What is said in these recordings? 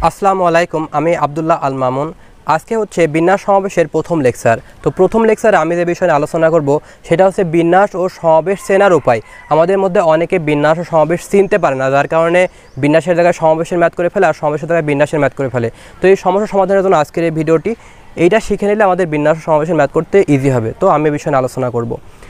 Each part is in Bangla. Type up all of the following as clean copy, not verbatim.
আসসালামু আলাইকুম, আমি আব্দুল্লাহ আল মামুন। আজকে হচ্ছে বিন্যাস সমাবেশের প্রথম লেকচার। তো প্রথম লেকচারে আমি যে বিষয়ে আলোচনা করব সেটা হচ্ছে বিন্যাস ও সমাবেশ চেনার উপায়। আমাদের মধ্যে অনেকে বিন্যাস ও সমাবেশ চিনতে পারে না, যার কারণে বিন্যাসের জায়গায় সমাবেশের ম্যাথ করে ফেলে আর সমাবেশের জায়গায় বিন্যাসের ম্যাথ করে ফেলে। তো এই সমস্যা সমাধানের জন্য আজকের এই ভিডিওটি, এইটা শিখে নিলে আমাদের বিন্যাস ও সমাবেশের ম্যাথ করতে ইজি হবে। তো আমি এই বিষয়ে আলোচনা করব।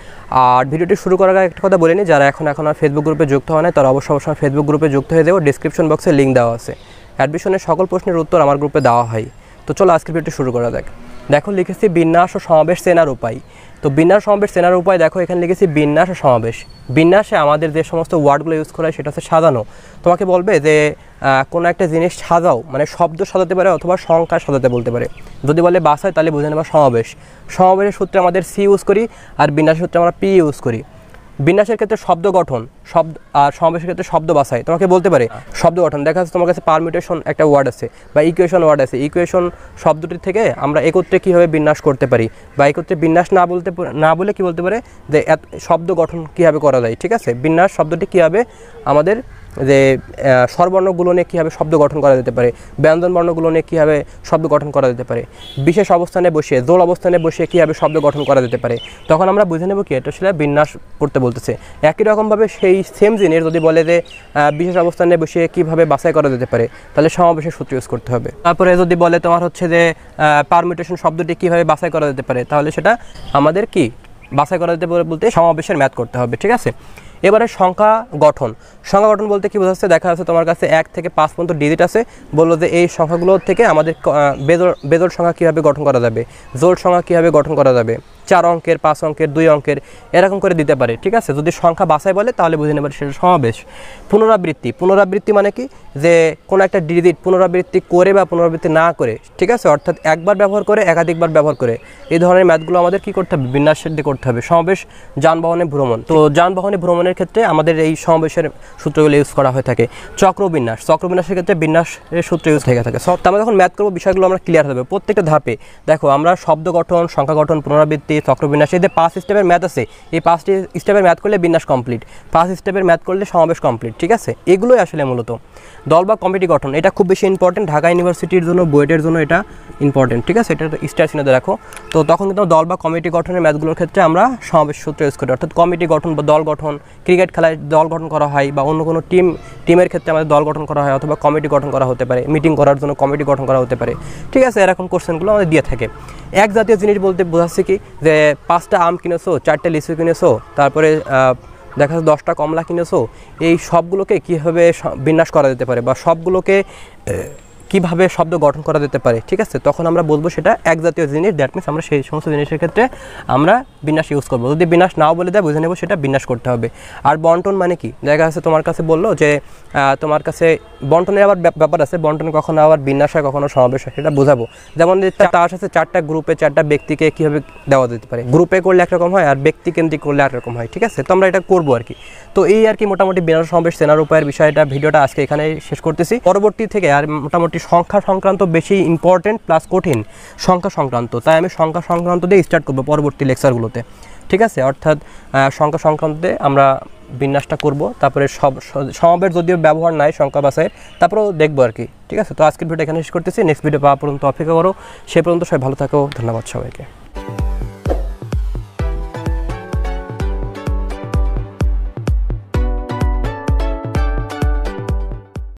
আর ভিডিওটি শুরু করার আগে একটা কথা বলে নিই, যারা এখন আর ফেসবুক গ্রুপে যুক্ত হয় না তারা অবশ্যই ফেসবুক গ্রুপে যুক্ত হয়ে যাবো। ডিসক্রিপশন বক্সে লিঙ্ক দেওয়া আছে। অ্যাডমিশনের সকল প্রশ্নের উত্তর আমার গ্রুপে দেওয়া হয়। তো চলো আজকের ভিডিওটি শুরু করা যাক। দেখো লিখেছি বিন্যাস ও সমাবেশ চেনার উপায়। তো বিন্যাস সমাবেশ চেনার উপায় দেখো এখানে লিখেছি বিন্যাস ও সমাবেশ। বিন্যাসে আমাদের যে সমস্ত ওয়ার্ডগুলো ইউজ করা হয় সেটা হচ্ছে সাজানো। তোমাকে বলবে যে কোনো একটা জিনিস সাজাও, মানে শব্দ সাজাতে পারে অথবা সংখ্যা সাজাতে বলতে পারে। যদি বলে বাসায় তাহলে বুঝে নেবা সমাবেশ। সমাবেশের সূত্রে আমাদের সি ইউজ করি আর বিন্যাসের সূত্রে আমরা পি ইউজ করি। বিন্যাসের ক্ষেত্রে শব্দ গঠন, শব্দ আর সমাবেশের ক্ষেত্রে শব্দ বাছাই। তোমাকে বলতে পারে শব্দ গঠন, দেখা যাচ্ছে তোমার কাছে পারমিউটেশন একটা ওয়ার্ড আছে বা ইকুয়েশন ওয়ার্ড আছে। ইকুয়েশন শব্দটির থেকে আমরা একত্রে কীভাবে বিন্যাস করতে পারি, বা একত্রে বিন্যাস না বলে কি বলতে পারে যে শব্দ গঠন কীভাবে করা যায়। ঠিক আছে, বিন্যাস শব্দটি কীভাবে আমাদের যে স্বরবর্ণগুলো নিয়ে কীভাবে শব্দ গঠন করা যেতে পারে, ব্যঞ্জন বর্ণগুলো নিয়ে কীভাবে শব্দ গঠন করা যেতে পারে, বিশেষ অবস্থানে বসিয়ে জোড় অবস্থানে বসিয়ে কীভাবে শব্দ গঠন করা যেতে পারে, তখন আমরা বুঝে নেব কি এটা সেটা বিন্যাস করতে বলতেছে। একই রকমভাবে সেই সেম জিনিস যদি বলে যে বিশেষ অবস্থানে বসিয়ে কীভাবে বাছাই করা যেতে পারে, তাহলে সমাবেশের সূত্র ইউজ করতে হবে। তারপরে যদি বলে তোমার হচ্ছে যে পারমিউটেশন শব্দটি কীভাবে বাছাই করা যেতে পারে, তাহলে সেটা আমাদের কি বাছাই করা যেতে পারে বলতে সমাবেশের ম্যাথ করতে হবে। ঠিক আছে, এবারে সংখ্যা গঠন। সংখ্যা গঠন বলতে কি বোঝাচ্ছে, দেখা যাচ্ছে তোমার কাছে 1 থেকে 5 পর্যন্ত ডিজিট আছে, বললো যে এই সংখ্যাগুলোর থেকে আমাদের বেজোড় সংখ্যা কীভাবে গঠন করা যাবে, জোড় সংখ্যা কীভাবে গঠন করা যাবে, 4 অঙ্কের 5 অঙ্কের 2 অঙ্কের এরকম করে দিতে পারে। ঠিক আছে, যদি সংখ্যা বাছাই বলে তাহলে বুঝে নেবে সেটা সমাবেশ। পুনরাবৃত্তি। পুনরাবৃত্তি মানে কি, যে কোনো একটা ডিজিট পুনরাবৃত্তি করে বা পুনরাবৃত্তি না করে, ঠিক আছে, অর্থাৎ একবার ব্যবহার করে একাধিকবার ব্যবহার করে, এই ধরনের ম্যাথগুলো আমাদের কি করতে হবে, বিন্যাসের দিয়ে করতে হবে। সমাবেশ যানবাহনে ভ্রমণ। তো যানবাহনে ভ্রমণের ক্ষেত্রে আমাদের এই সমাবেশের সূত্রগুলো ইউজ করা হয়ে থাকে। চক্রবিন্যাস। চক্রবিন্যাসের ক্ষেত্রে বিন্যাসের সূত্র ইউজ হয়ে থাকে। তো আমরা যখন ম্যাথ করবো বিষয়গুলো আমরা ক্লিয়ার হবে প্রত্যেকটা ধাপে। দেখো আমরা শব্দ গঠন, সংখ্যা গঠন, পুনরাবৃত্তি, চক্রবিন্যাস, এই যে 5 স্টেপের ম্যাথ আছে, এই 5টি স্টেপের ম্যাথ করলে বিন্যাস কমপ্লিট, 5 স্টেপের ম্যাথ করলে সমাবেশ কমপ্লিট। ঠিক আছে, এগুলোই আসলে মূলত দল বা কমিটি গঠন। এটা খুব বেশি ইম্পর্টেন্ট, ঢাকা ইউনিভার্সিটির জন্য, বুয়েটের জন্য এটা ইম্পর্টেন্ট। ঠিক আছে, এটা স্টার চিহ্ন দিয়ে রাখো। তো তখন কিন্তু দল বা কমিটি গঠনের ম্যাথগুলোর ক্ষেত্রে আমরা সমাবেশ সূত্র ইউজ করি, অর্থাৎ কমিটি গঠন বা দল গঠন। ক্রিকেট খেলায় দল গঠন করা হয় বা অন্য কোনো টিমের ক্ষেত্রে আমাদের দল গঠন করা হয়, অথবা কমিটি গঠন করা হতে পারে, মিটিং করার জন্য কমিটি গঠন করা হতে পারে। ঠিক আছে, এরকম কোশ্চেনগুলো আমাদের দিয়ে থাকে। এক জাতীয় জিনিস বলতে বোঝাচ্ছে কি, যে 5টা আম কিনেছো, 4টে লিচু কিনেছো, তারপরে দেখা যাচ্ছে 10টা কমলা কিনেছো, এই সবগুলোকে কীভাবে বিন্যাস করা যেতে পারে বা সবগুলোকে কীভাবে শব্দ গঠন করা যেতে পারে। ঠিক আছে, তখন আমরা বলবো সেটা এক জাতীয় জিনিস। দ্যাট মিনস আমরা সেই সমস্ত জিনিসের ক্ষেত্রে আমরা বিন্যাস ইউজ করবো। যদি বিন্যাস নাও বলে দেয় বুঝে নেবো সেটা বিন্যাস করতে হবে। আর বন্টন মানে কি, দেখা যাচ্ছে তোমার কাছে বললো যে তোমার কাছে বন্টনের আবার ব্যাপার আছে, বন্টনে কখনো আবার বিন্যাস হয় কখনো সমাবেশ হয়, সেটা বোঝাবো। যেমন তার সাথে 4টা গ্রুপে 4টা ব্যক্তিকে কীভাবে দেওয়া যেতে পারে, গ্রুপে করলে একরকম হয় আর ব্যক্তি কেন্দ্রিক করলে একরকম হয়। ঠিক আছে, তো আমরা এটা করবো আর কি। তো এই আর কি মোটামুটি বিন্যাস সমাবেশ চেনার উপায়ের বিষয়টা, ভিডিওটা আজকে এখানে শেষ করতেছি। পরবর্তী থেকে আর মোটামুটি সংখ্যা সংক্রান্ত বেশি ইম্পর্টেন্ট প্লাস কঠিন সংখ্যা সংক্রান্ত, তাই আমি সংখ্যা সংক্রান্ত দিয়ে স্টার্ট করবো পরবর্তী লেকচারগুলোতে। ঠিক আছে, অর্থাৎ সংখ্যা সংক্রান্তে আমরা বিন্যাসটা করব, তারপরে সমাবেশ যদিও ব্যবহার নাই সংখ্যা বাছাইয়ের, তারপরেও দেখবো আর কি। ঠিক আছে, তো আজকের ভিডিও এখানে শেষ করতেছি। নেক্সট ভিডিও পাওয়া পর্যন্ত অপেক্ষা করো। সে পর্যন্ত সবাই ভালো থাকো। ধন্যবাদ সবাইকে।